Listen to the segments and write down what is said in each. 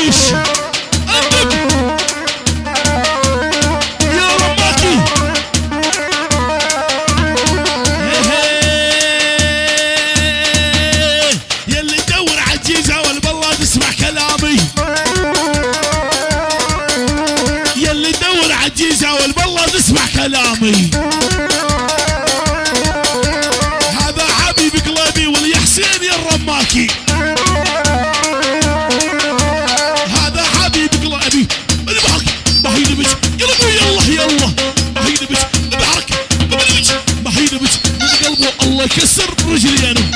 عيش أندب يا رماكي يلي تدور عالجيزة والبالله تسمع كلامي يلي تدور عالجيزة والبالله تسمع كلامي هذا حبيب قلبي واليا حسين يا الرماكي هذا حبيب قلبي البحرك بحيد بك يلا يلا بحيد بك البحرك بحيد بك من قلبه الله يكسر رجلي انا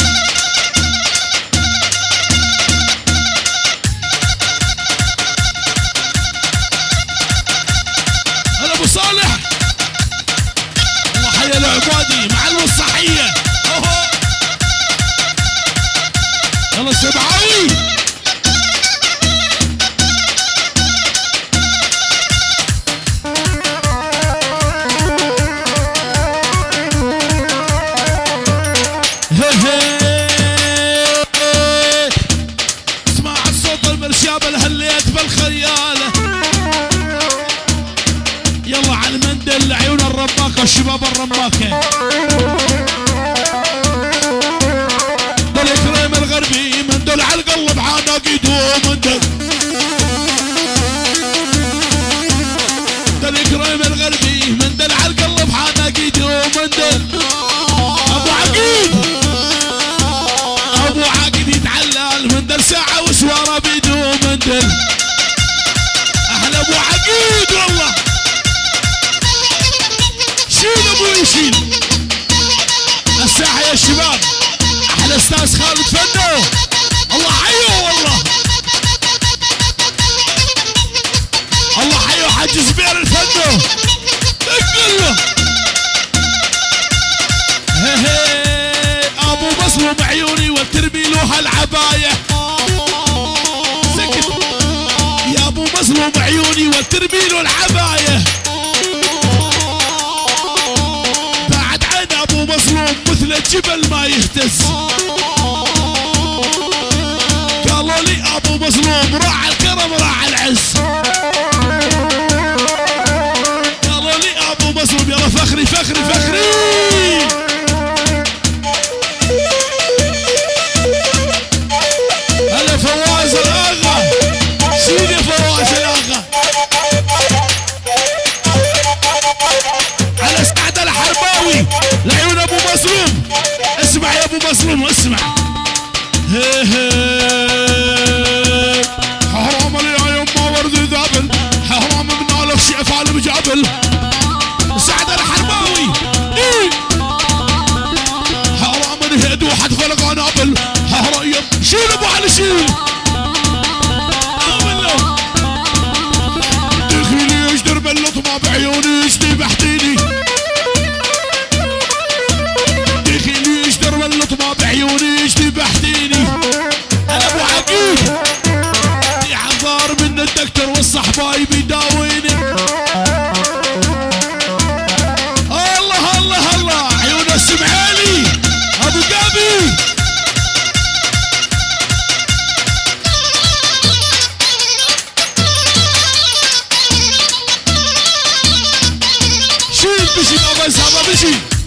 هلا ابو صالح الله حيا العبادي معلم الصحيه يلا سبعاوي اسمع الصوت المرشاب الهليت بالخياله يلا على المندل عيون الرماكه الشباب الرماكه دول كريم الغربي مندل على القلب عناقيده مندل دول كريم الغربي مندل على القلب عناقيده مندل ابو عقيد ابو عقيد يتعلل مندل ساعه وسواره بيده مندل احلى ابو عقيد والله شيل ابوي شيل الساحه يا الشباب احلى استاذ خالد فنو الله حيو والله الله حيو حج زبير الفنو دق له ابو مظلوم عيوني وترمي له هالعبايه سكت يا ابو مظلوم عيوني وترمي له العبايه بعد عين ابو مظلوم مثل الجبل ما يهتز قالوا لي ابو مظلوم راعى الكرم راعى العز قالوا لي ابو مظلوم يلا فخري فخري فخري هلا فواز الاغا سيدي فواز الاغا على سعد الحرباوي لعيون ابو مظلوم اسمع يا ابو مظلوم اسمع حرام لي يا يما ورد ذابل حرام من لك شيء افعل بجابل سعد الحرباوي حرام نهد وحد فلق قنابل حرام شيل ابو علي شيل دخيلي ايش درب اللطمه بعيوني ايش ذبحتيني دخيلي ايش درب اللطمه بعيوني ايش ذبحتيني انا ابو عقيد في حذار من الدكتور والصحباي بيداويني الله الله الله عيون السمعالي ابو قابي شيل بشي بابا بشي